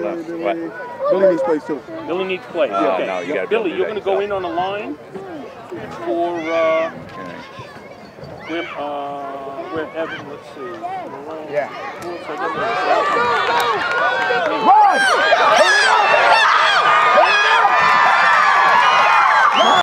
What? Billy needs plays too. Billy needs plays. Okay. No, you gotta Billy, you're going to go in on the line for where Evan, let's see. Yeah.